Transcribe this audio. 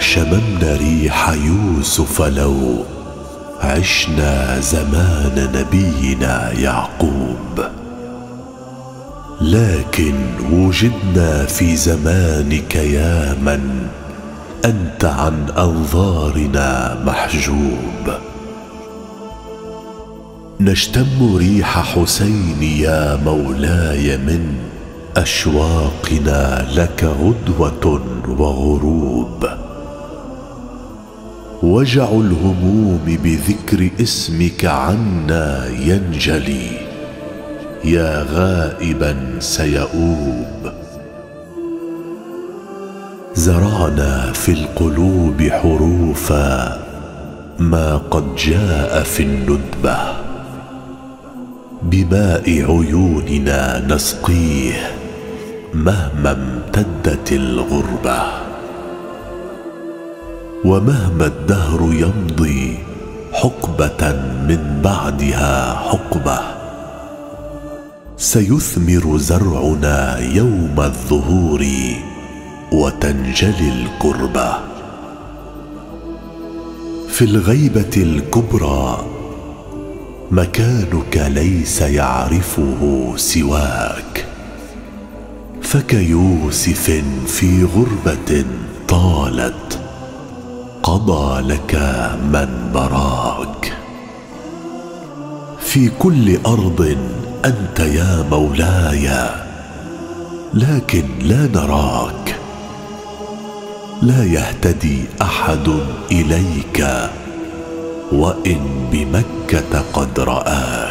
شممنا ريح يوسف لو عشنا زمان نبينا يعقوب، لكن وجدنا في زمانك يا من أنت عن أنظارنا محجوب. نشتم ريح حسين يا مولاي من أشواقنا لك غدوة وغروب. وجع الهموم بذكر اسمك عنا ينجلي، يا غائبا سيؤوب. زرعنا في القلوب حروفا ما قد جاء في الندبة، بماء عيوننا نسقيه مهما امتدت الغربة. ومهما الدهر يمضي حقبة من بعدها حقبة، سيثمر زرعنا يوم الظهور وتنجلي الكربة. في الغيبة الكبرى مكانك ليس يعرفه سواك، فكيوسف في غربة طالت قضى لك من براك. في كل أرض أنت يا مولاي، لكن لا نراك. لا يهتدي أحد إليك وإن بمكة قد رآك.